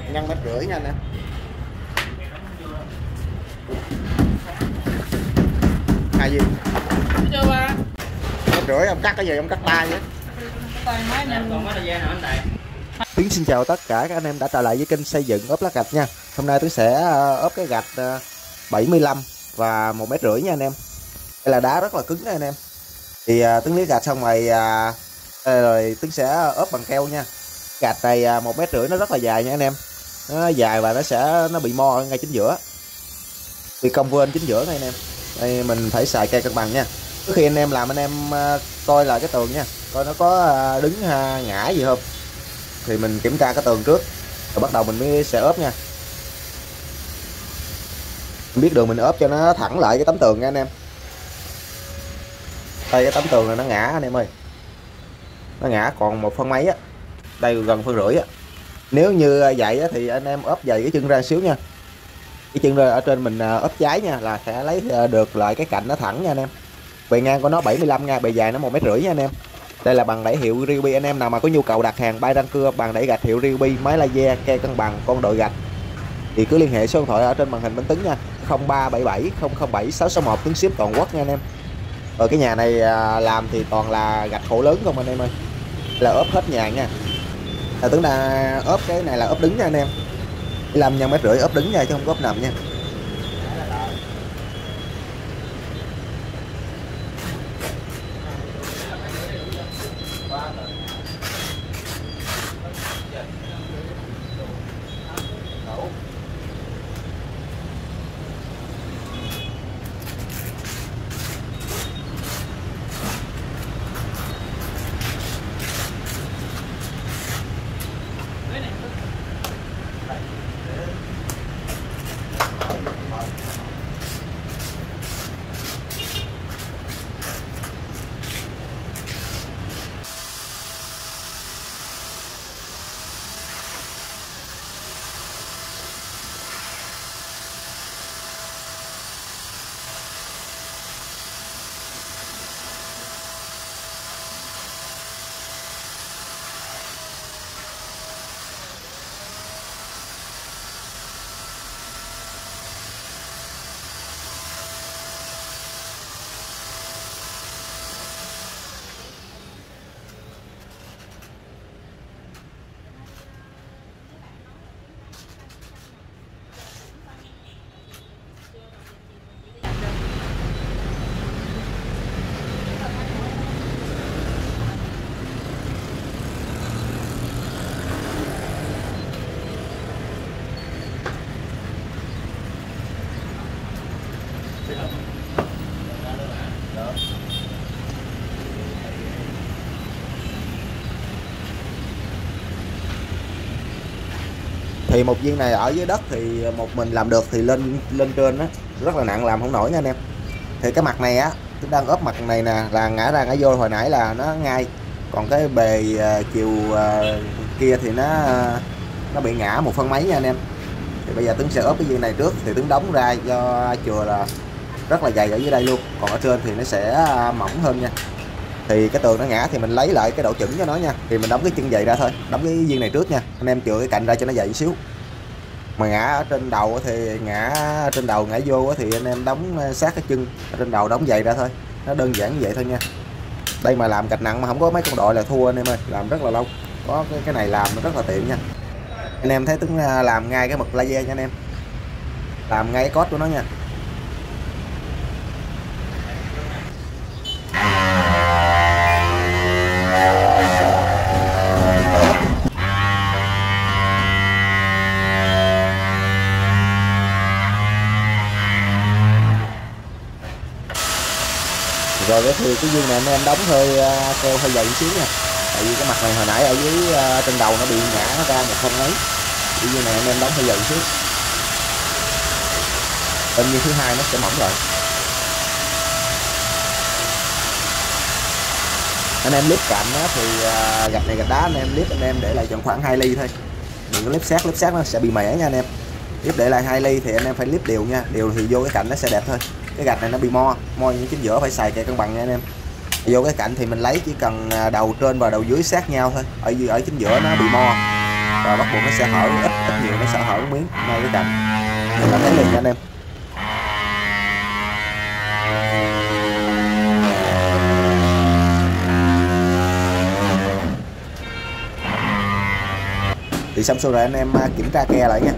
nhân 1,5 mét nha anh em. Hai gì? Chưa ba. 1,5 mét ông cắt cái gì, ông cắt tay vậy? Tay máy nhanh. Còn thời gian nào anh Đại? Tiến xin chào tất cả các anh em đã trở lại với kênh xây dựng ốp lá gạch nha. Hôm nay Tiến sẽ ốp cái gạch 75 và 1,5 mét nha anh em. Đây là đá rất là cứng đó anh em. Thì Tiến lấy gạch xong rồi Tiến sẽ ốp bằng keo nha. Gạch này 1,5 mét nó rất là dài nha anh em. Nó dài và nó bị mo ngay chính giữa. Vì cong vên chính giữa này anh em. Đây mình phải xài cây cân bằng nha. Trước khi anh em làm anh em coi lại cái tường nha, coi nó có đứng ngã gì không. Thì mình kiểm tra cái tường trước rồi bắt đầu mình mới sẽ ốp nha. Mình biết đường mình ốp cho nó thẳng lại cái tấm tường nha anh em. Đây cái tấm tường này nó ngã anh em ơi, nó ngã còn 1 phân mấy á, đây gần 1,5 phân á. Nếu như vậy á, thì anh em ốp dày cái chân ra xíu nha. Cái chân ra ở trên mình ốp trái nha, là sẽ lấy được lại cái cạnh nó thẳng nha anh em. Bề ngang của nó 75 nha, bề dài nó 1,5 mét nha anh em. Đây là bằng đẩy hiệu Ryobi. Anh em nào mà có nhu cầu đặt hàng bay răng cưa, bằng đẩy gạch hiệu Ryobi, máy laser, ke cân bằng, con đội gạch thì cứ liên hệ số điện thoại ở trên màn hình bên Tuấn nha, 0377 007 661, Tuấn ship toàn quốc nha anh em. Ở cái nhà này làm thì toàn là gạch khổ lớn không anh em ơi, là ốp hết nhà nha. Là Tuấn đã ốp cái này là ốp đứng nha anh em, 15 x 1,5 mét ốp đứng nha chứ không có ốp nằm nha. Thì một viên này ở dưới đất thì một mình làm được, thì lên trên á rất là nặng, làm không nổi nha anh em. Thì cái mặt này á, chúng đang ốp mặt này nè, là ngã ra ngã vô hồi nãy là nó ngay, còn cái bề chiều kia thì nó bị ngã 1 phân mấy nha anh em. Thì bây giờ Tuấn sẽ ốp cái viên này trước, thì Tuấn đóng ra do chừa là rất là dày ở dưới đây luôn, còn ở trên thì nó sẽ mỏng hơn nha. Thì cái tường nó ngã thì mình lấy lại cái độ chuẩn cho nó nha, thì mình đóng cái chân dày ra thôi, đóng cái viên này trước nha anh em, chừa cái cạnh ra cho nó dày một xíu. Mà ngã ở trên đầu thì ngã trên đầu ngã vô thì anh em đóng sát cái chân ở trên đầu, đóng dày ra thôi, nó đơn giản như vậy thôi nha. Đây mà làm gạch nặng mà không có mấy con đội là thua anh em ơi, làm rất là lâu. Có cái này làm nó rất là tiện nha. Anh em thấy Tuấn làm ngay cái mực laser nha anh em, làm ngay cái cốt của nó nha. Rồi thì cái viên này anh em đóng keo hơi dày một xíu nha, tại vì cái mặt này hồi nãy ở dưới trên đầu nó bị ngã nó ra 1 phân mấy. Cái viên này anh em đóng hơi dày một xíu, bên viên thứ hai nó sẽ mỏng rồi. Anh em liếp cạnh đó thì gạch này gạch đá anh em liếp anh em để lại chừng khoảng 2 ly thôi, đừng có liếp sát nó sẽ bị mẻ nha anh em. Liếp để lại 2 ly thì anh em phải liếp đều nha, đều thì vô cái cạnh nó sẽ đẹp thôi. Cái gạch này nó bị mo như chính giữa, phải xài kệ cân bằng nha anh em. Vô cái cạnh thì mình lấy chỉ cần đầu trên và đầu dưới sát nhau thôi, ở chính giữa nó bị mo và bắt buộc nó sẽ hở, ít ít nhiều nó sẽ hở miếng ngay cái cạnh, mình là thấy liền nha anh em. Thì xong xuôi rồi anh em kiểm tra ke lại nha.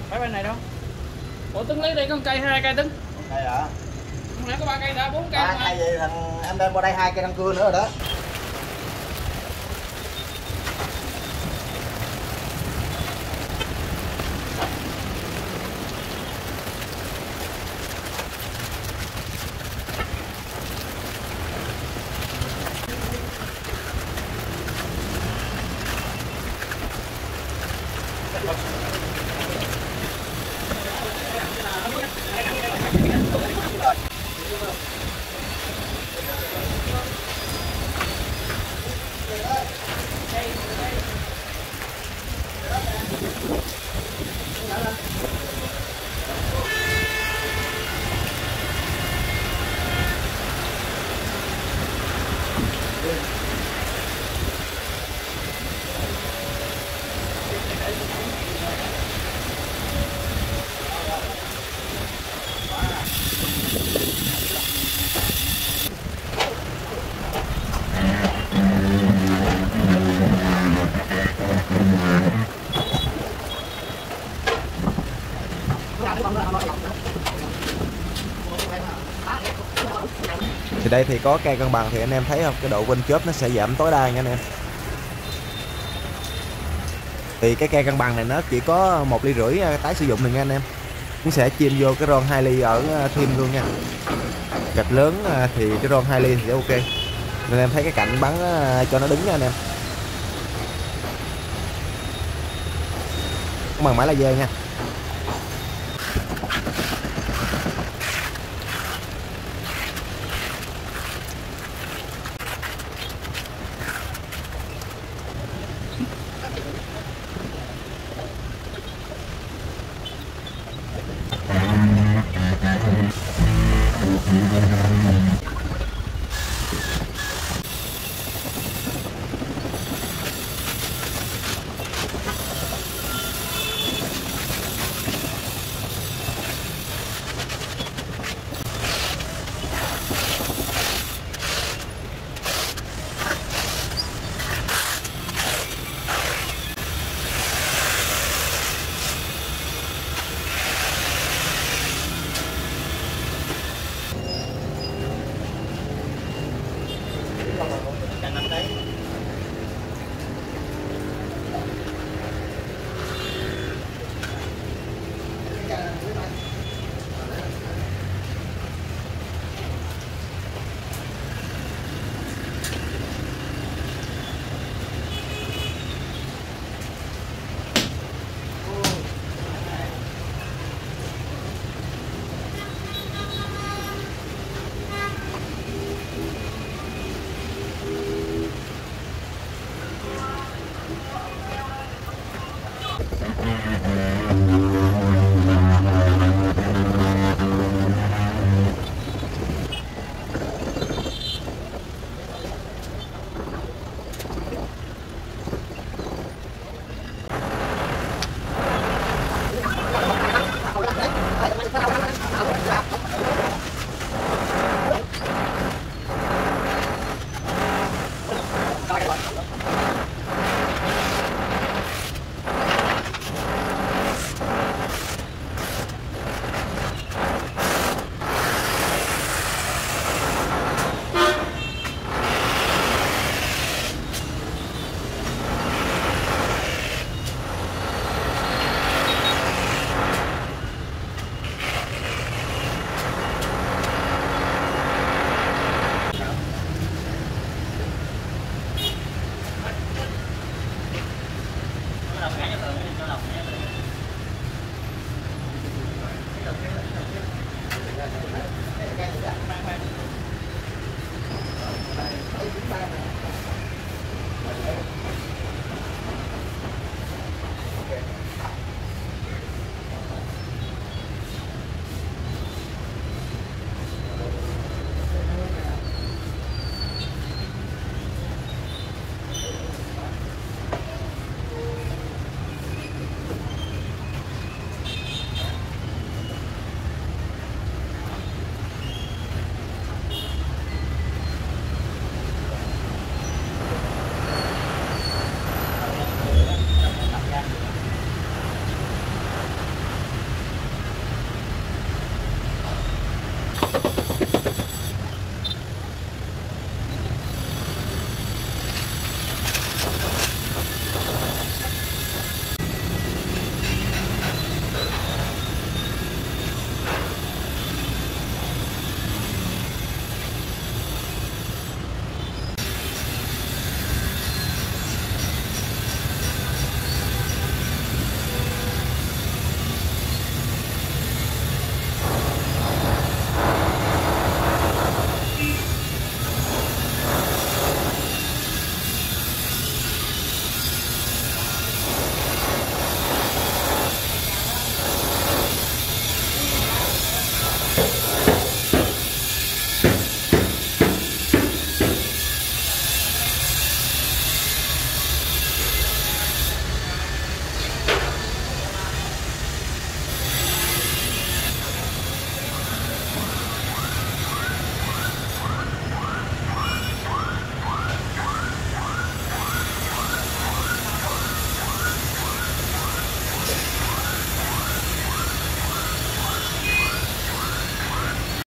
phải bên này đâu. Ủa Tuấn lấy đây có 1 cây 2 cây Tuấn? Đây hả? Hôm nãy có 3 cây đã 4 cây. 3 cây vậy thằng em đem qua đây 2 cây răng cưa nữa rồi đó. Thì đây thì có cây cân bằng thì anh em thấy không, cái độ quên chớp nó sẽ giảm tối đa nha anh em. Thì cái cây cân bằng này nó chỉ có 1,5 ly tái sử dụng được nha anh em. Nó sẽ chìm vô cái ron 2 ly ở thêm luôn nha. Gạch lớn thì cái ron 2 ly thì sẽ ok. Nên em thấy cái cạnh bắn cho nó đứng nha anh em. Bằng máy laser nha.